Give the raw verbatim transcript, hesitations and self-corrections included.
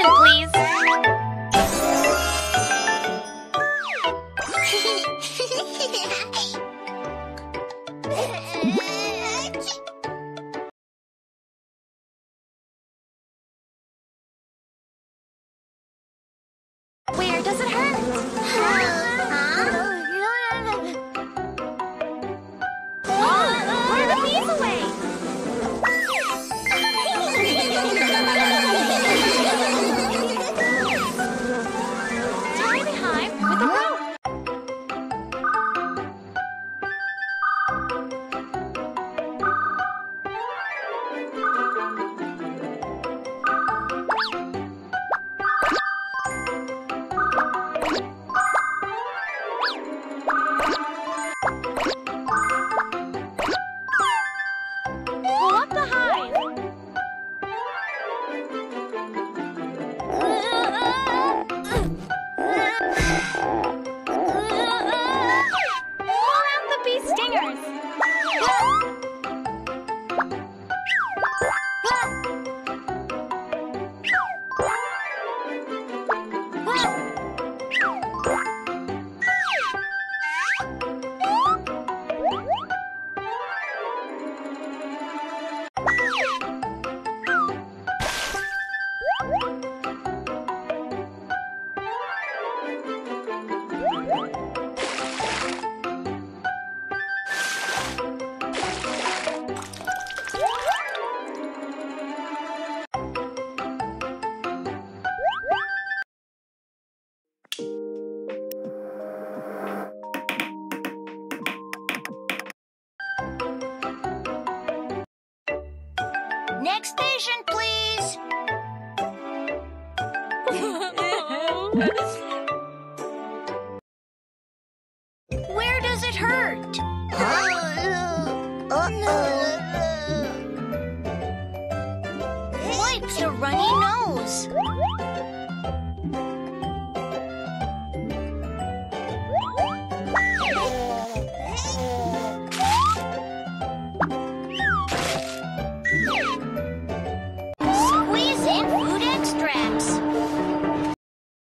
station, please. Where does it hurt? Oh, put the bees away! Tie the hive with a rope. Pull up the hive. Pull out the bee stingers. Next station, please. Where does it hurt? Wipes a runny nose.